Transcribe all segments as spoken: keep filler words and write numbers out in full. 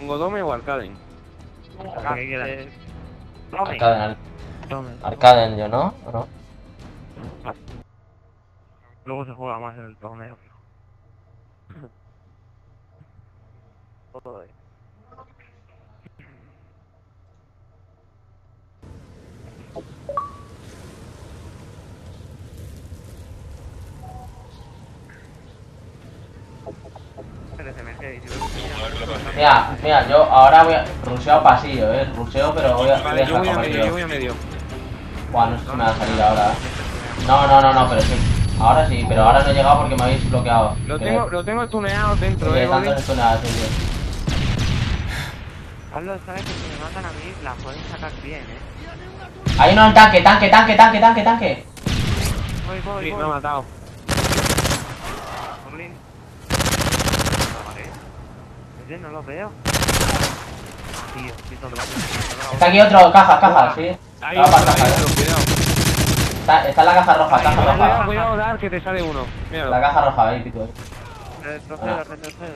pongo Dome o Arcaden. ¿Qué quieres? Arcaden, Arcaden yo, ¿no? ¿O no? Luego se juega más en el torneo. Joder. Mira, mira, yo ahora voy a... Ruseo pasillo, eh. Ruseo, pero voy a... Vale, yo voy a dejar medio, yo voy a medio. Buah, no sé si me va a salir ahora. No, no, no, no, pero sí. Ahora sí, pero ahora no he llegado porque me habéis bloqueado. Lo Que- tengo, lo tengo tuneado dentro, que eh, tanto Boli. esto nada, sí, sí. Carlos, sabes que si me matan a mí, la pueden sacar bien, eh. Hay uno en tanque, tanque, tanque, tanque, tanque, tanque. Voy, voy, Sí, voy. me ha matado. Orlin. Oye, no lo veo. Tío, sí, todo lo Está aquí otro, caja, caja, sí. Ahí Va para otro, caja, ahí eh. otro, cuidado. Está, está en la caja roja, caja Cuidado, roja. cuidado, Dar, que te sale uno. La Míralo. caja roja, ahí, pico. ahí. Retrocedo, Ah. retrocedo.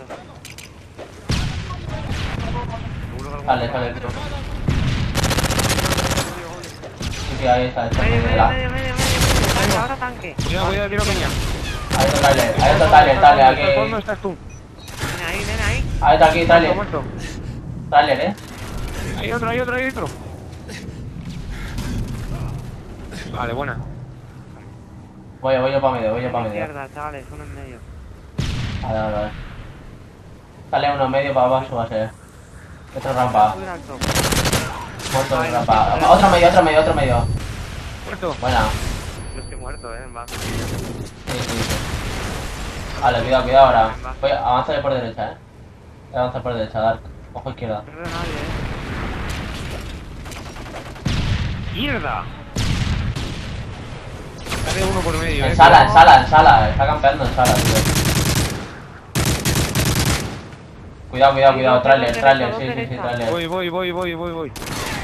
Sale, sale, tío. Sí, sí, ahí está, está. Medio, medio, La- medio, medio, medio. Tanque, ahora tanque. Cuidado, cuidado, tiro peña. Hay otro trailer, hay otro trailer, trailer, ¿Dónde aquí. estás tú? Ven ahí, ven ahí. Hay otro aquí, trailer. Muerto, muerto. Trailer, eh. Hay otro, hay otro, hay otro. Vale, buena. Voy, voy yo para medio, voy yo para medio. Izquierda, chavales, uno en medio. Vale, vale, vale. Sale uno medio para abajo, va a ser. Otro rampa. Muy alto. Muerto de rampa. Otro medio, otro medio, otro medio. Muerto. Buena. Yo estoy muerto, eh, en base. Sí, sí. Vale, cuidado, cuidado ahora. Voy, avánzale por derecha, eh. Voy a avanzar por derecha, Dark. Ojo izquierda. No veo a nadie, eh. ¡Mierda! Sale uno por medio, En eh. sala, en sala, en sala. Está campeando en sala, tío. Cuidado, cuidado, cuidado. Trailer, trailer, sí, sí, sí, trailer. Voy, voy, voy, voy, voy, voy.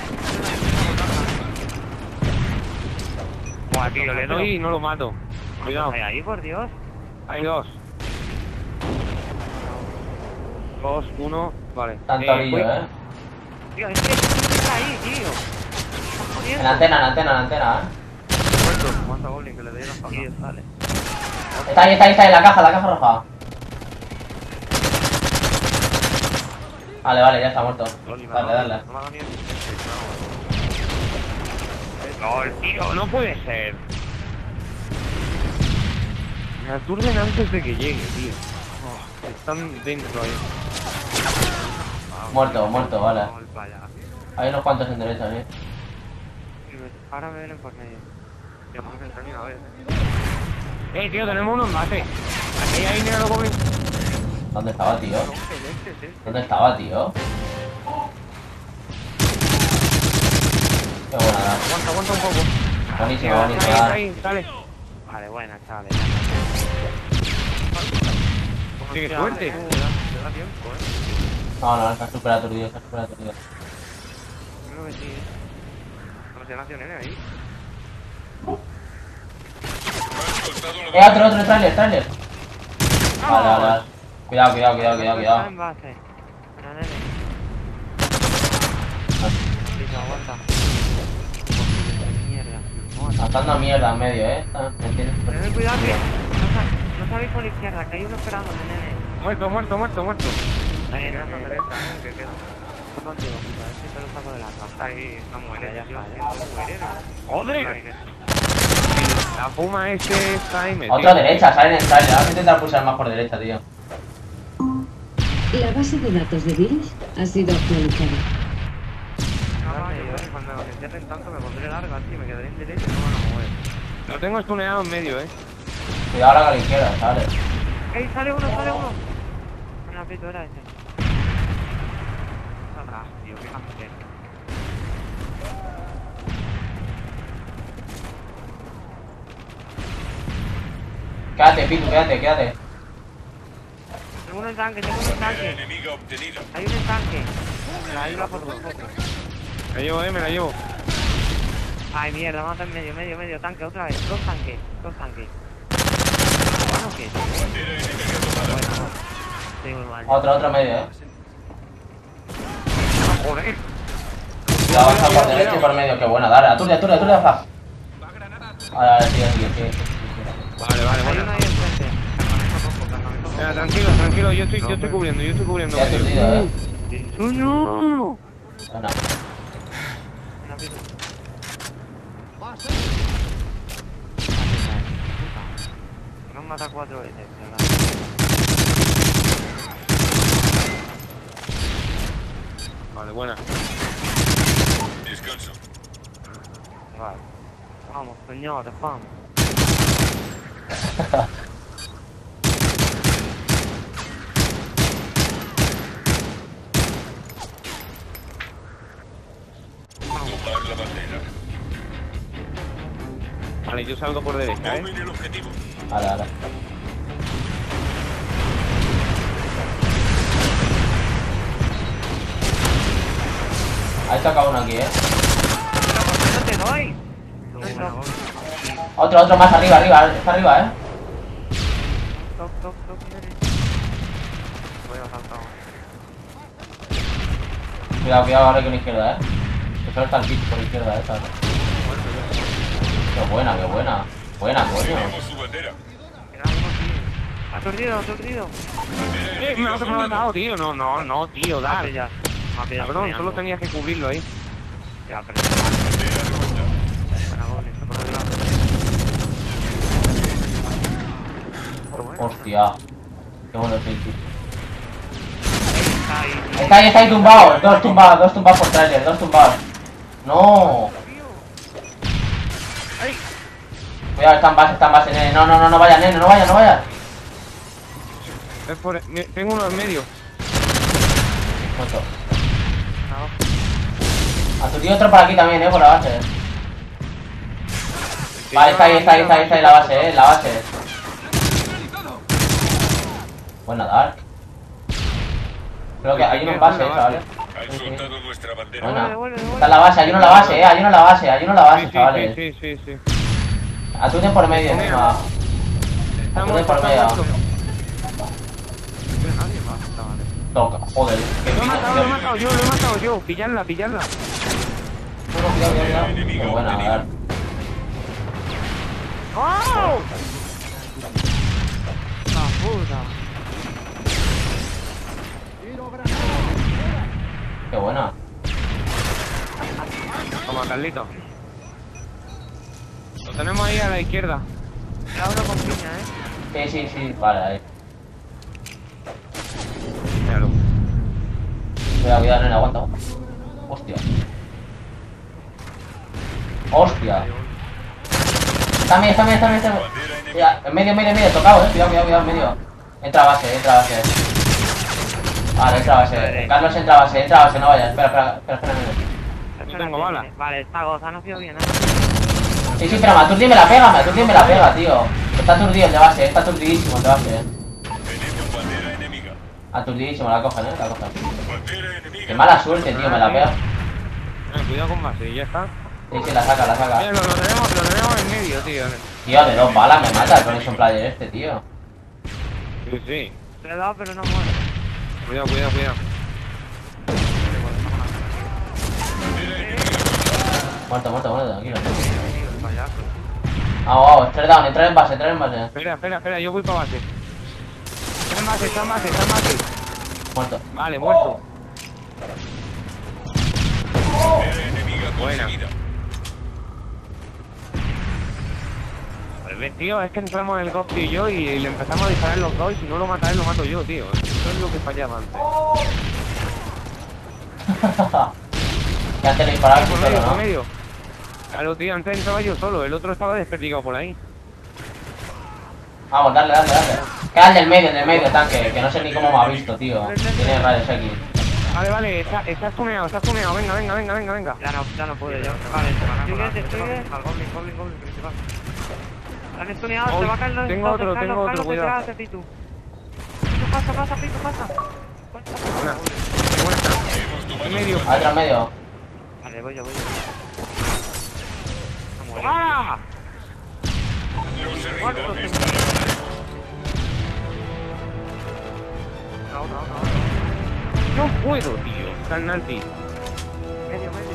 Buah, tío, le doy y no lo mato. Cuidado. Hay ahí, por Dios. Hay dos. Dos, uno, vale. Tanto Eh, orillo, voy- eh. Tío, es que está ahí, tío. Está En jodiendo. la antena, en la antena, en la antena, eh. Muerto. Mata a Goblin, que le doy las paquillas, sale. Está ahí, está ahí, está ahí, en la caja, la caja roja. Vale, vale, ya está muerto. Dale, dale. No me haga ni el... No, el tío, no puede ser. Me aturden antes de que llegue, tío. Oh, están dentro ahí. Muerto, muerto, vale. No, el payaso. Hay unos cuantos en derecha, eh. Ahora me vienen por medio. Yo no me entro ni a ver. Eh, tío, tenemos uno en base. Aquí hay dinero, Goblin. ¿Dónde estaba, tío? No, celeste es este. ¿Dónde estaba, tío? Qué buena, Dark. Aguanta, aguanta un poco. Buenísimo, Ahí, buenísimo, ahí, Dark. ahí, sale. Vale, buena, chavales. Qué Hostia, suerte. uh, te da tiempo, eh. No, no, está súper aturdido, está súper aturdido. Yo creo que sí, eh. No sé, nació nene ahí. Eh, otro, otro, trailer, trailer. Vale, vale, vale. Cuidado, cuidado, cuidado, cuidado, Está cuidado. en base. Bueno, nene. Listo, aguanta. Mierda. Vamos. Estando a mierda en medio, eh. Está- me tienes- Tened cuidado que no, sa- no sabéis por la izquierda, que hay uno esperando, nene. Muerto, muerto, muerto, muerto. Ahí, no, no, derecha, ¿eh? Que queda. No contigo, puta, a ver si te lo saco de la casa. Ahí, está muere, ya está, ya. ¡Joder! La puma ese está ahí metido. Otro derecha, salen en trailer. Vamos a intentar pulsar más por derecha, tío. La base de datos de virus ha sido actualizada. No, no, yo cuando me cierren tanto me pondré largo así, me quedaré en derecha y no van a mover. Lo tengo estuneado en medio, eh. Cuidado ahora con la izquierda, sale. ¡Ey, sale uno, sale uno! Una pito era ese. Atrás, tío, qué campero. Quédate, Pitu, quédate, quédate. Tengo uno en tanque, tengo uno en tanque. Enemigo obtenido. Hay uno en tanque. Me la ayuda por vosotros. Me la llevo, eh, me la llevo. Ay, mierda, mata en medio, medio, medio, tanque, otra vez. Dos tanques, dos tanques. ¿Bueno qué? Bueno, no. Tengo igual. Otro, otro medio, eh. joder. La avanza por derecha y por medio, qué buena, dale, aturde, aturde, aturde, avanza. Vale, vale, sigue, sigue, sigue, sigue. Vale, vale, Hay bueno. uno ahí enfrente. Campamento rojo, campamento rojo. Venga, tranquilo, tranquilo, yo estoy, yo estoy cubriendo, yo estoy cubriendo. Ya aturdido, eh. ¡No! Bueno. Una pista. Nos mata cuatro veces, ¿verdad? Vale, buena. Descanso. Vale. Vamos, señores, vamos. Tomar la bandera. Vale, yo salgo por derecha, ¿eh? Tomen el objetivo. Vale, vale. Ahí saca uno aquí, eh. ¿Pero por qué no te doy? Bueno, Otro, otro más arriba, arriba, está arriba, eh. Toc, toc, toc, derecha. Voy a saltar. Cuidado, cuidado ahora con la izquierda, eh. Que solo está el kit por la izquierda, eh, ¿sabes? Qué buena, qué buena. Buena, coño. Tenemos su bandera. Era uno aquí. Aturdido, aturdido. Eh, me has matado, tío. No, no, no, tío, Me ha dale. pillado. Me ha pillado. Cabrón, soñando. solo tenías que cubrirlo ahí. Ya, pero... Bandera de vuelta. Buena, Goblin, por el lado. Pero bueno, Hostia. Qué bueno el kit. está ahí. Está ahí, está ahí tumbado. Dos tumbados, dos tumbados por trailer, dos tumbados. No. Cuidado, está en base, está en base, nene. No, no, no, no vaya, nene, no vaya, no vaya. Es por... me- Tengo uno en medio. Muerto. A tu tío otro por aquí también, eh, por la base. Vale, está ahí, está ahí, está ahí, está ahí la base, eh, la base. Buena, Dark. Creo que hay uno en base, eh, chavales. Han soltado nuestra bandera. Buena. Devuelve, devuelve. Está en la base, hay uno en la base, eh, hay uno en la base, hay uno en la Sí, base, sí, chavales. sí, sí, sí, sí. Atuden por medio, encima. Está Atuden muerto, por está medio. muerto. Nadie más está, vale. Toca, joder. Qué Lo he matado, lo he pico. matado yo, lo he matado yo. Pilladla, pilladla. Cuidado, cuidado, cuidado. Qué buena, Dark. ¡Oh! La puta. Qué buena. Toma, Carlito. Lo tenemos ahí a la izquierda. La uno con piña, eh. Sí, sí, sí, vale, ahí. Míralo. Cuidado, cuidado, nene, aguanta, aguanta. Hostia. Hostia. Está bien, está bien, está bien, está bien. Bandera enemiga. Cuidado, en medio, en medio, en medio, tocado, eh. Cuidado, cuidado, cuidado, en medio. Entra a base, entra a base. Vale, entra a base. Carlos entra a base, entra a base, no vayas. Espera, espera, espera, espera, nene. No tengo bala. Vale, esta goza no ha sido bien, eh. Sí, sí, pero Maturdi me la pega, Maturdi me la pega, tío. Está aturdido el de base, está aturdidísimo el de base, eh. Tenemos bandera enemiga. Aturdidísimo, la cogen, eh, la cogen. Bandera enemiga. Qué mala suerte, tío, me la pega. Eh, cuidado con base, y ya está. Sí, sí, la saca, la Mira, saca. lo, lo tenemos, lo tenemos en medio, tío. Tío, de dos balas me mata el Connection Player este, tío. Sí, sí. Le he dado, pero no muere. Cuidado, cuidado, cuidado. Muerto, muerto, muerto, tranquilo. El payaso. Vamos, vamos, tres down, entrar en base, entrar en base. Espera, espera, espera, yo voy para base. Está en base, está en base, está en base. Muerto. Vale, muerto. Bandera enemiga Buena. conseguida. Pues ves, tío, es que entramos en el Ghost y yo y le empezamos a disparar los dos y si no lo mata él, lo mato yo, tío. Eso es lo que fallaba antes. Que antes le disparaba Por tú medio, solo, por ¿no? medio. Claro, tío, antes entraba yo solo, el otro estaba desperdigado por ahí. Vamos, dale, dale, dale. Queda el del medio, el del medio, tanque, que no sé ni cómo me ha visto, tío. Tiene rayos X. Vale, vale, está, está stuneado, está stuneado. Venga, venga, venga, venga, venga. Ya no, ya no puedo yo. Vale, se van a colar. Al goblin, goblin, goblin, principal. La han estuneado, Oh, se va a caer los tengo otro, Carlos, tengo Carlos, otro, te cuidado. quedas, Pitu. Pitu, pasa, pasa, Pitu, pasa. Buena. Qué buena está. En medio. A otro en medio. Vale, voy yo, voy yo. Vamos, ¡Ah! Los Muerto, servidores sí. están Una, una, una. No puedo, tío. Está Nancy. Medio, medio.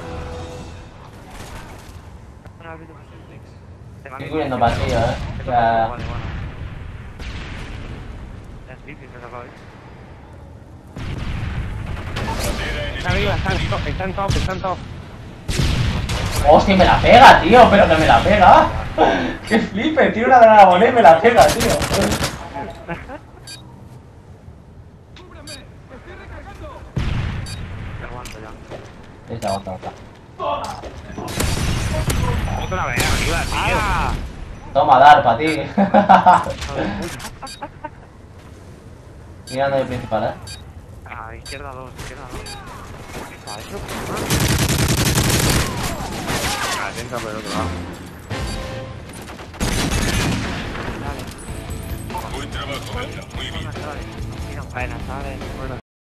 Bueno, árbitro. Te van a Estoy cubriendo pasillo, eh. O sea, Vale, bueno. Es difícil, me sacó, ¿eh? Bandera Está arriba, está en top, está en top, está en top. hostia, me la pega, tío, pero que me la pega. ¡Qué flipe! Tiene una granada volea y me la pega, tío. Te aguanto ya. Esta, otra, otra. Otra vez arriba, tío. ¡Ah! Toma, dar para ti. Mirando el principal, eh. Ah, izquierda dos, izquierda dos. Ah, eso Atenta por el otro lado. Dale, Buen trabajo, Beta. Muy bien. buenas, dale. Mira, buenas, dale. Bueno.